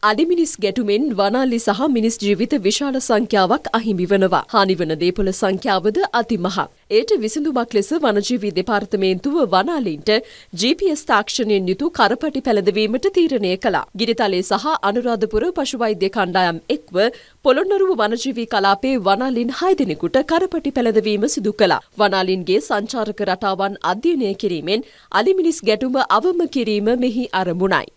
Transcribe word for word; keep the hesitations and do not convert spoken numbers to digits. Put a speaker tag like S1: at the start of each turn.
S1: අලිමිනිස් ගැටුමෙන් වනාලි සහ මිනිස් ජීවිත විශාල සංඛ්‍යාවක් අහිමි වනවා. හානිවන දේපොළ සංඛ්‍යාවද අතිමහත්. එයට විසඳුමක් ලෙස වනජීවී දෙපාර්තමේන්තුව වනාලීන්ට ජී පී එස් තාක්ෂණයෙන් යුතු කරපටි පැළඳවීමට තීරණය කළා. ගිරිතලේ සහ අනුරාධපුර පශුවෛද්‍ය කණ්ඩායම් එක්ව පොළොන්නරුව වනජීවී කලාපයේ වනාලීන් හය දෙනෙකුට කරපටි පැළඳවීම සිදු කළා. වනාලීන්ගේ සංචාරක රටාවන් අධ්‍යයනය කිරීමෙන් අලිමිනිස් ගැටුම අවම කිරීම මෙහි අරමුණයි.